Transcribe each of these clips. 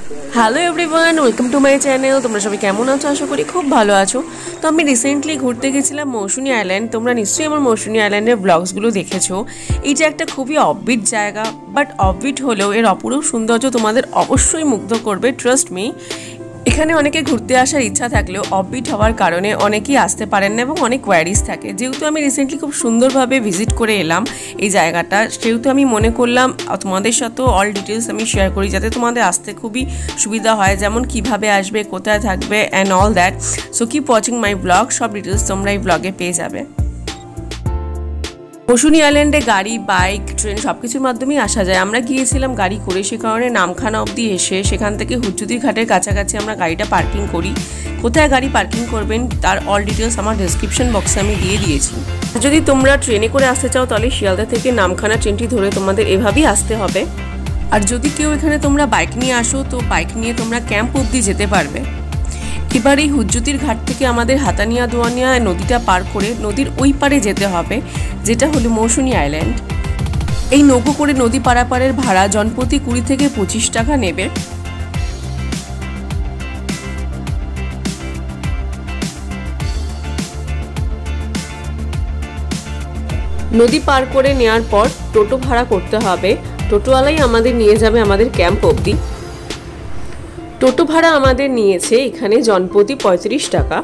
Hello everyone, welcome to my channel. তোমরা সবাই কেমন আছো? আশা করি খুব ভালো আছো। তো আমি রিসেন্টলি ঘুরতে গেছিলাম মৌসুনি আইল্যান্ড। তোমরা নিশ্চয়ই আমার মৌসুনি আইল্যান্ডের ব্লগসগুলো দেখেছো। এইটা একটা খুবই অফবিট জায়গা, বাট অফবিট হলেও এর অপরূপ সৌন্দর্য তোমাদের অবশ্যই মুগ্ধ করবে, ট্রাস্ট মি। এখানে অনেকে ঘুরতে আসার ইচ্ছা থাকলেও অফবিট হওয়ার কারণে অনেকেই আসতে পারেন না এবং অনেক কোয়ারিজ থাকে। যেহেতু আমি রিসেন্টলি খুব সুন্দরভাবে ভিজিট করে এলাম এই জায়গাটা, সেহেতু আমি মনে করলাম তোমাদের সাথেও অল ডিটেলস আমি শেয়ার করি, যাতে তোমাদের আসতে খুবই সুবিধা হয়, যেমন কিভাবে আসবে, কোথায় থাকবে and all that. So keep watching my vlog, সব ডিটেলস তোমরা এই ব্লগে পেয়ে যাবে। মৌসুনি আইল্যান্ডে গাড়ি, বাইক, ট্রেন সব কিছুর মাধ্যমেই আসা যায়। আমরা গিয়েছিলাম গাড়ি করে, সে কারণে নামখানা অবধি এসে সেখান থেকে হুজ্জুদির ঘাটের কাছাকাছি আমরা গাড়িটা পার্কিং করি। কোথায় গাড়ি পার্কিং করবেন তার অল ডিটেলস আমার ডেসক্রিপশন বক্সে আমি দিয়ে দিয়েছি। যদি তোমরা ট্রেনে করে আসতে চাও তাহলে শিয়ালদা থেকে নামখানা ট্রেনটি ধরে তোমাদের এভাবেই আসতে হবে। আর যদি কেউ এখানে তোমরা বাইক নিয়ে আসো তো বাইক নিয়ে তোমরা ক্যাম্প অবধি যেতে পারবে। এবার এই হুজ্জুদির ঘাট থেকে আমাদের হাতানিয়া দোয়ানিয়া নদীটা পার করে নদীর ওই পারে যেতে হবে, যেটা হলো মৌসুনি আইল্যান্ড। এই নৌকো করে নদী পারাপারের ভাড়া জনপ্রতি 20 থেকে 25 টাকা নেবে। নদী পার করে নেওয়ার পর টোটো ভাড়া করতে হবে। টোটোওয়ালাই আমাদের নিয়ে যাবে আমাদের ক্যাম্প অবধি। টোটো ভাড়া আমাদের নিয়েছে এখানে জনপ্রতি 35 টাকা।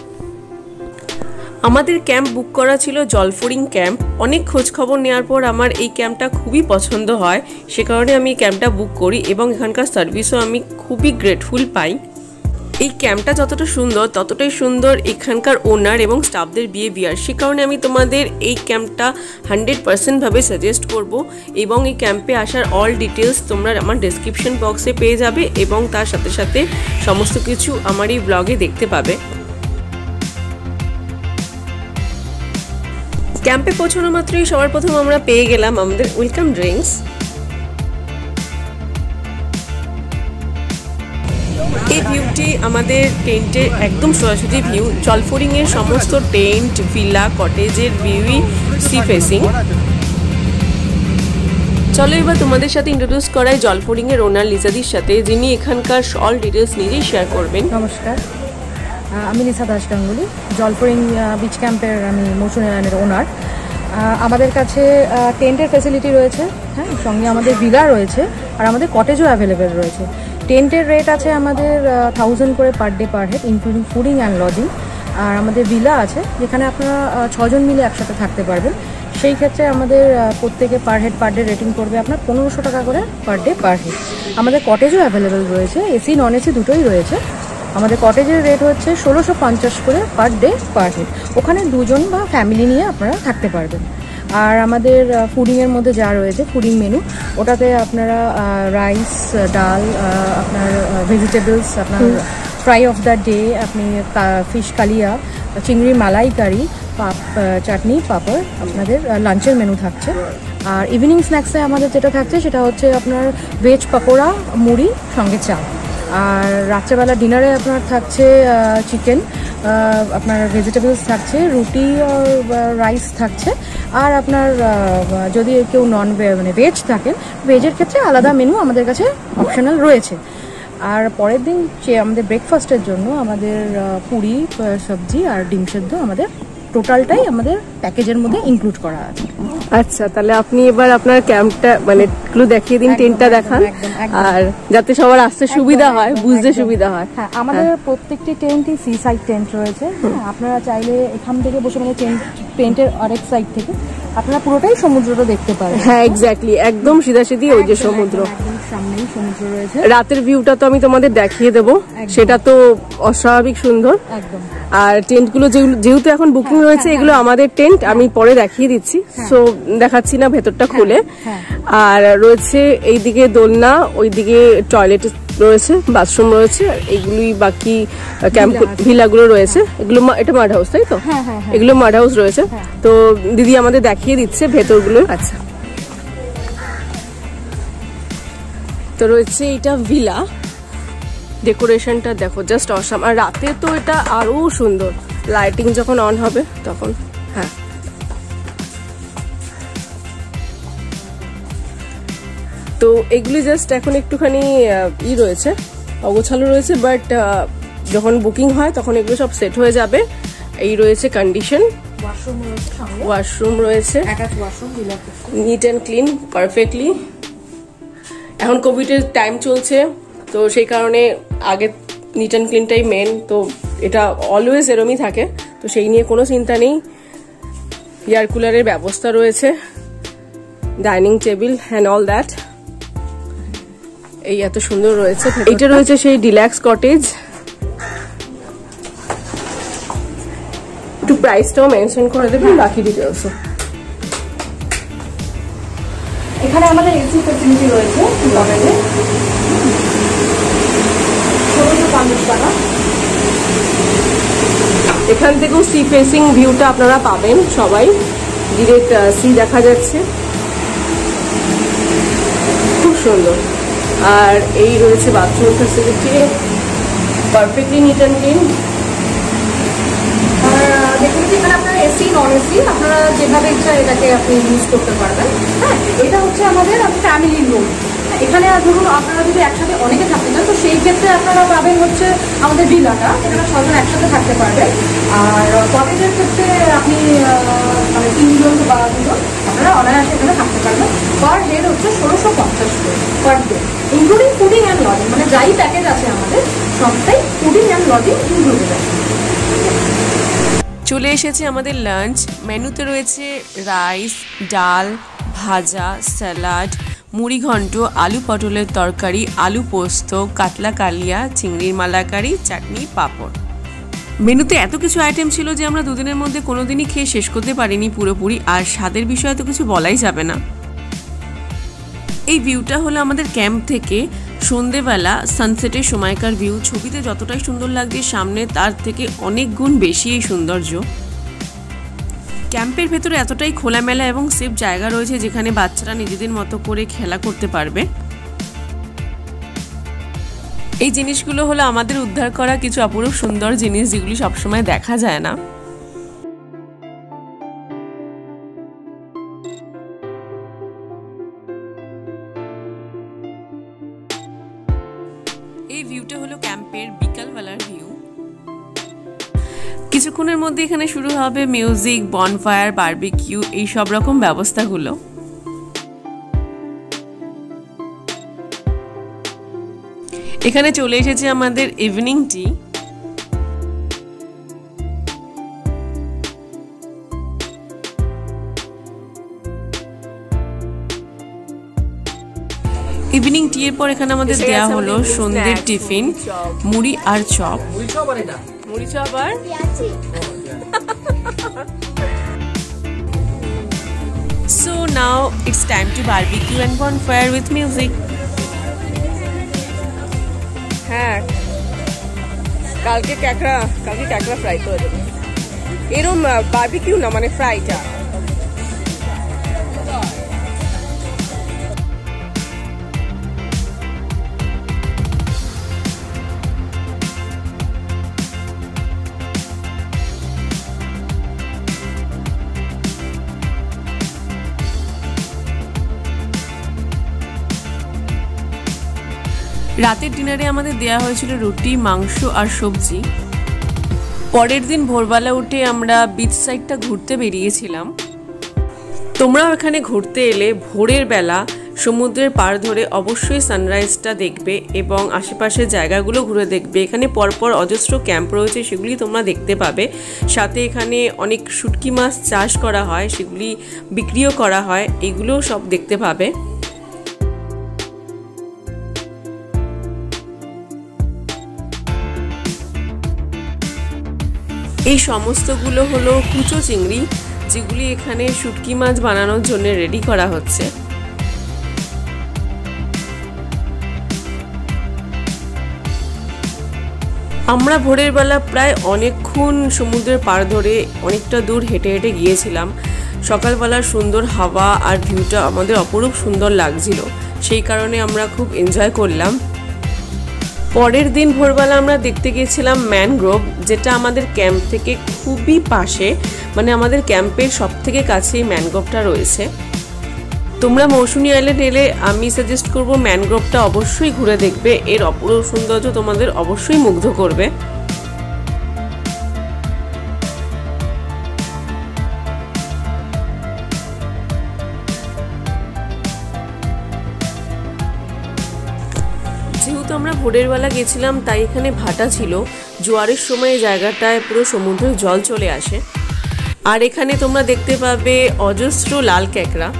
আমাদের ক্যাম্প বুক করা ছিল জলফরিং ক্যাম্প। অনেক খোঁজখবর নেওয়ার পর আমার এই ক্যাম্পটা খুবই পছন্দ হয়, সে কারণে আমি এই ক্যাম্পটা বুক করি এবং এখানকার সার্ভিসও আমি খুবই গ্রেটফুল পাই। এই ক্যাম্পটা যতটা সুন্দর ততটাই সুন্দর এখানকার ওনার এবং স্টাফদের বিহেভিয়ার, সে কারণে আমি তোমাদের এই ক্যাম্পটা 100% ভাবে সাজেস্ট করব। এবং এই ক্যাম্পে আসার অল ডিটেলস তোমরা আমার ডেসক্রিপশন বক্সে পেয়ে যাবে এবং তার সাথে সাথে সমস্ত কিছু আমার এই ব্লগে দেখতে পাবে। ক্যাম্পে পৌঁছানো মাত্রই সবার প্রথম আমরা পেয়ে গেলাম আমাদের ওয়েলকাম ড্রিঙ্কস। এই ভিউটি আমাদের টেন্টের একদম সরাসরি ভিউ। জলফরিং এর সমস্ত টেন্ট, ভিলা, কটেজের ভিউই সি ফেসিং। চলো এবার তোমাদের সাথে ইন্ট্রোডিউস করাই জলফরিং এর ওনার লিজাদির সাথে, যিনি এখানকার অল ডিটেলস নিজেই শেয়ার করবেন। নমস্কার, আমি লিসা দাস গাঙ্গুলি, জলফরিং বিচ ক্যাম্পের আমি মৌসুনি আইল্যান্ডের ওনার। আমাদের কাছে টেন্টের ফেসিলিটি রয়েছে, হ্যাঁ, সঙ্গে আমাদের ভিলা রয়েছে আর আমাদের কটেজও অ্যাভেলেবেল রয়েছে। টেন্টের রেট আছে আমাদের 1000 করে per day per head, including fooding and lodging. আর আমাদের ভিলা আছে যেখানে আপনারা 6 জন মিলে একসাথে থাকতে পারবেন। সেই ক্ষেত্রে আমাদের প্রত্যেকে per head per day rating করবে আপনার 1500 টাকা করে পার ডে পার হেড। আমাদের কটেজও অ্যাভেলেবেল রয়েছে, এসি নন এসি দুটোই রয়েছে। আমাদের কটেজের রেট হচ্ছে 1650 করে পার ডে পার হেড। ওখানে 2 জন বা ফ্যামিলি নিয়ে আপনারা থাকতে পারবেন। আর আমাদের ফুডিংয়ের মধ্যে যা রয়েছে ফুডিং মেনু, ওটাতে আপনারা রাইস, ডাল, আপনার ভেজিটেবলস, আপনার ফ্রাই অফ দ্য ডে, আপনি ফিশ কালিয়া, চিংড়ি মালাইকারি, চাটনি, পাঁপড় আপনাদের লাঞ্চের মেনু থাকছে। আর ইভিনিং স্ন্যাক্সে আমাদের যেটা থাকছে সেটা হচ্ছে আপনার ভেজ পকোড়া, মুড়ি, সঙ্গে চা। আর রাত্রেবেলা ডিনারে আপনার থাকছে চিকেন, আপনার ভেজিটেবলস থাকছে, রুটি আর রাইস থাকছে। আর আপনার যদি কেউ মানে ভেজ থাকেন, ভেজের ক্ষেত্রে আলাদা মেনু আমাদের কাছে অপশনাল রয়েছে। আর পরের দিন আমাদের ব্রেকফাস্টের জন্য আমাদের পুরি, সবজি আর ডিম সেদ্ধ আমাদের টোটালটাই আমাদের প্যাকেজের মধ্যে ইনক্লুড করা আছে। আচ্ছা, তাহলে আপনি এবার আপনার ক্যাম্পটা মানে একটু দেখিয়ে দিন, টেন্টটা দেখান, আর যাতে সবার আসতে সুবিধা হয়, বুঝতে সুবিধা হয়। হ্যাঁ, আমাদের প্রত্যেকটি টেন্টই সি সাইড টেন্ট রয়েছে। আপনারা চাইলে এখান থেকে বসে মানে টেন্টের আরেক সাইড থেকে আপনারা পুরোটাই সমুদ্রটা দেখতে পারেন। হ্যাঁ, এক্স্যাক্টলি, একদম সিধাসিধি ওই যে সমুদ্র, সামনেই সমুদ্র রয়েছে। রাতের ভিউটা তো আমি তোমাদের দেখিয়ে দেবো, সেটা তো অস্বাভাবিক সুন্দর। একদম। আর টেন্টগুলো যেহেতু এখন বুকিং রয়েছে, এগুলো আমাদের টেন্ট, আমি পরে দেখিয়ে দিচ্ছি, সো দেখাচ্ছি না ভেতরটা খুলে। আর রয়েছে এইদিকে দোলনা, ওইদিকে টয়লেট রয়েছে, বাথরুম রয়েছে, আর এইগুলোই বাকি ক্যাম্প ভিলাগুলো রয়েছে। এগুলো এটা মাড হাউস, তাই তো? এগুলো মাড হাউস রয়েছে। তো দিদি আমাদের দেখিয়ে দিচ্ছে ভেতরগুলো। আচ্ছা, তো রয়েছে এটা ভিলা, ডেকোরেশনটা দেখো জাস্ট অসাম। আর রাতে তো এটা আরো সুন্দর, লাইটিং যখন অন হবে তখন। হ্যাঁ, তো এগুলি জাস্ট এখন একটুখানি রয়েছে, অগোছালো রয়েছে, বাট যখন বুকিং হয় তখন এগুলো সব সেট হয়ে যাবে। এই রয়েছে কন্ডিশন, ওয়াশরুম রয়েছে, নিট অ্যান্ড ক্লিন পারফেক্টলি। এখন কোভিডের টাইম চলছে, তো সেই কারণে আগে নিট অ্যান্ড ক্লিনটাই মেন, তো এটা অলওয়েজ এরমই থাকে, তো সেই নিয়ে কোনো চিন্তা নেই। এয়ার কুলারের ব্যবস্থা রয়েছে, dining table and all that. এই এত সুন্দর রয়েছে। এটা রয়েছে সেই ডিল্যাক্স কটেজ। একটু প্রাইসটাও মেনশন করে দেবেন, বাকি ডিটেলসও। এখানে আমাদের এসি ফ্যাসিলিটি রয়েছে, এখান থেকেও সি ফেসিং ভিউটা আপনারা পাবেন সবাই, ডিরেক্ট সি দেখা যাচ্ছে, খুব সুন্দর। আর এই রয়েছে bathroom facility, perfectly neat and clean. দেখুন এখানে আপনারা এসি নন এসি আপনারা যেভাবে ইচ্ছা এটাকে আপনি ইউজ করতে পারবেন। হ্যাঁ, এটা হচ্ছে আমাদের ফ্যামিলির রুম। এখানে ধরুন আপনারা যদি একসাথে অনেকে থাকতে চান, তো সেই ক্ষেত্রে আপনারা পাবেন হচ্ছে আমাদের ভিলাটা, এখানে 6 জন একসাথে থাকতে পারবেন। আর কটেজের ক্ষেত্রে আপনি মানে 3 জন বা 2 জন আপনারা অনায়াসে এখানে থাকতে পারবেন। পার হেড হচ্ছে 1650 করে per day, including fooding and lodging. মানে যাই প্যাকেজ আছে আমাদের সবটাই ফুডিং অ্যান্ড লজিং ইনক্লুডেড আছে। চলে এসেছে আমাদের লাঞ্চ। মেনুতে রয়েছে রাইস, ডাল, ভাজা, স্যালাড, মুড়ি ঘন্ট, আলু পটলের তরকারি, আলু পোস্ত, কাতলা কালিয়া, চিংড়ির মালাকারি, চাটনি, পাঁপড়। মেনুতে এত কিছু আইটেম ছিল যে আমরা দুদিনের মধ্যে কোনোদিনই খেয়ে শেষ করতে পারিনি পুরোপুরি। আর স্বাদের বিষয়ে তো কিছু বলাই যাবে না। এই ভিউটা হলো আমাদের ক্যাম্প থেকে সন্ধেবেলা সানসেটের সময়কার ভিউ। ছবিতে যতটাই সুন্দর লাগছে, সামনে তার থেকে অনেক গুণ বেশি এই সৌন্দর্য। ক্যাম্পের ভেতরে এতটাই খোলামেলা এবং সেফ জায়গা রয়েছে যেখানে বাচ্চারা নিজেদের মতো করে খেলা করতে পারবে। এই জিনিসগুলো হলো আমাদের উদ্ধার করা কিছু অপরূপ সুন্দর জিনিস, যেগুলি সবসময় দেখা যায় না। এই ভিউটা হলো ক্যাম্পের বিকালবেলার ভিউ। কিছুক্ষণের মধ্যে এখানে শুরু হবে মিউজিক, বনফায়ার, বারবিকিউ, এই সব রকম ব্যবস্থাগুলো। এখানে চলে এসেছে আমাদের ইভিনিং টি। ইভিনিং টি এর পর এখানে আমাদের দেয়া হলো সন্ধ্যের টিফিন, মুড়ি আর চপ। মুড়ি চপ আর So now it's time to barbecue and bonfire with music. হ্যাঁ, কালকে কাঁকড়া ফ্রাই করে দেবো। এরম বারবিকিউ না, মানে ফ্রাইটা। রাতের ডিনারে আমাদের দেয়া হয়েছিল রুটি, মাংস আর সবজি। পরের দিন ভোরবেলা উঠে আমরা বিচ সাইডটা ঘুরতে বেরিয়েছিলাম। তোমরাও এখানে ঘুরতে এলে ভোরের বেলা সমুদ্রের পাড় ধরে অবশ্যই সানরাইজটা দেখবে এবং আশেপাশের জায়গাগুলো ঘুরে দেখবে। এখানে পরপর অজস্র ক্যাম্প রয়েছে, সেগুলি তোমরা দেখতে পাবে। সাথে এখানে অনেক শুটকি মাছ চাষ করা হয়, সেগুলি বিক্রিও করা হয়, এগুলোও সব দেখতে পাবে। এই সমস্তগুলো হলো কুচো চিংড়ি, যেগুলি এখানে শুটকি মাছ বানানোর জন্য রেডি করা হচ্ছে। আমরা ভোরের বেলা প্রায় অনেকক্ষণ সমুদ্রের পাড় ধরে অনেকটা দূর হেঁটে হেঁটে গিয়েছিলাম। সকালবেলার সুন্দর হাওয়া আর ভিউটা আমাদের অপরূপ সুন্দর লাগছিল, সেই কারণে আমরা খুব এনজয় করলাম। পরের দিন ভোরবেলা আমরা দেখতে গিয়েছিলাম ম্যানগ্রোভ, যেটা আমাদের ক্যাম্প থেকে খুবই পাশে, মানে আমাদের ক্যাম্পের সব থেকে কাছেই ম্যানগ্রোভটা রয়েছে। তোমরা মৌসুনী আইল্যান্ড এলে আমি সাজেস্ট করব ম্যানগ্রোভটা অবশ্যই ঘুরে দেখবে, এর অপূর্ব সৌন্দর্য তোমাদের অবশ্যই মুগ্ধ করবে। যেহেতু আমরা ভোরের বেলা গেছিলাম তাই এখানে ভাটা ছিল, জোয়ারের সময় এই জায়গাটায় পুরো সমুদ্রের জল চলে আসে। আর এখানে তোমরা দেখতে পাবে অজস্র লাল ক্যাকড়া।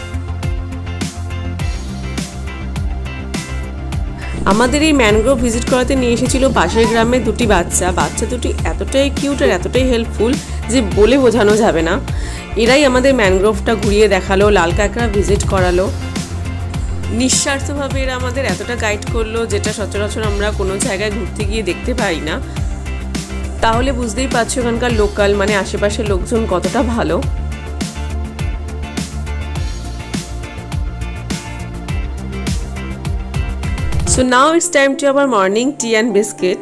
আমাদের এই ম্যানগ্রোভ ভিজিট করাতে নিয়ে এসেছিল পাশের গ্রামে দুটি বাচ্চা দুটি এতটাই কিউট আর এতটাই হেল্পফুল যে বলে বোঝানো যাবে না। এরাই আমাদের ম্যানগ্রোভটা ঘুরিয়ে দেখালো, লাল কাঁকড়া ভিজিট করালো। নিঃস্বার্থভাবে এরা আমাদের এতটা গাইড করলো, যেটা সচরাচর আমরা কোনো জায়গায় ঘুরতে গিয়ে দেখতে পাই না। তাহলে বুঝতেই পারছো এখানকার লোকাল মানে আশেপাশের লোকজন কতটা ভালো। So now it's time to our morning tea and biscuit.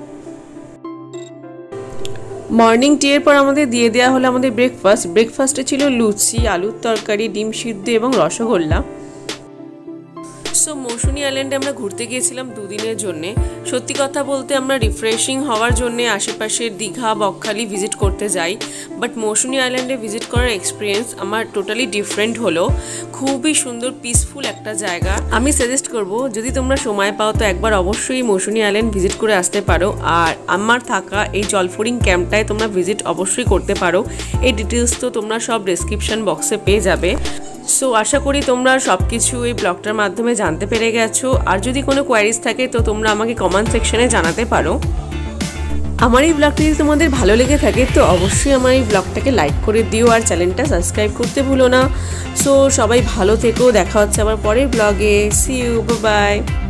Morning tea এর পর আমাদের দিয়ে দেওয়া হলো আমাদের ব্রেকফাস্টে ছিল লুচি, আলুর তরকারি, ডিম সিদ্ধ এবং রসগোল্লা। সো মৌসুনী আইল্যান্ডে আমরা ঘুরতে গিয়েছিলাম 2 দিনের জন্য। সত্যি কথা বলতে আমরা রিফ্রেশিং হওয়ার জন্য আশেপাশের দীঘা, বকখালি ভিজিট করতে যাই, বাট মৌসুনী আইল্যান্ডে ভিজিট করার এক্সপিরিয়েন্স আমার টোটালি ডিফারেন্ট হলো। খুবই সুন্দর পিসফুল একটা জায়গা। আমি সাজেস্ট করব যদি তোমরা সময় পাও তো একবার অবশ্যই মৌসুনী আইল্যান্ড ভিজিট করে আসতে পারো। আর আমার থাকা এই জলফরিং ক্যাম্পটায় তোমরা ভিজিট অবশ্যই করতে পারো। এই ডিটেলস তো তোমরা সব ডেসক্রিপশন বক্সে পেয়ে যাবে। সো আশা করি তোমরা সব কিছু এই ব্লগটার মাধ্যমে জানতে পেরে গেছো। আর যদি কোনো কোয়ারিজ থাকে তো তোমরা আমাকে কমেন্ট সেকশনে জানাতে পারো। আমার এই ব্লগটি যদি তোমাদের ভালো লেগে থাকে তো অবশ্যই আমার এই ব্লগটাকে লাইক করে দিও আর চ্যানেলটা সাবস্ক্রাইব করতে ভুলো না। সো সবাই ভালো থেকো, দেখা হচ্ছে আবার পরের ব্লগে। See you, bye by.